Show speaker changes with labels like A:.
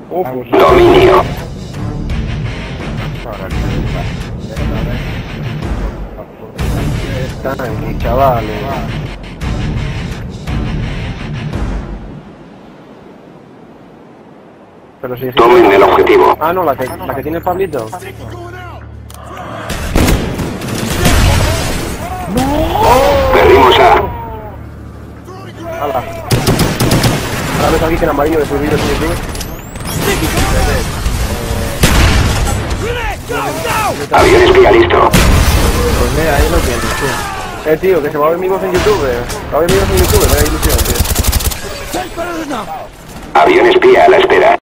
A: Pues,
B: Dominio.
A: están aquí, chavales. Pero si es...
B: Tomen el objetivo.
A: Ah, no, la que tiene el Pablito.
B: Perdimos A.
A: ¡Hala! Ahora ves aquí que en amarillo de sus vídeos en YouTube.
B: Avión espía listo.
A: Pues mira, ahí lo tienes, tío. Tío, que se va a ver mi voz en YouTube. Va a ver mi voz en YouTube, me da ilusión, tío.
B: Avión espía a la espera.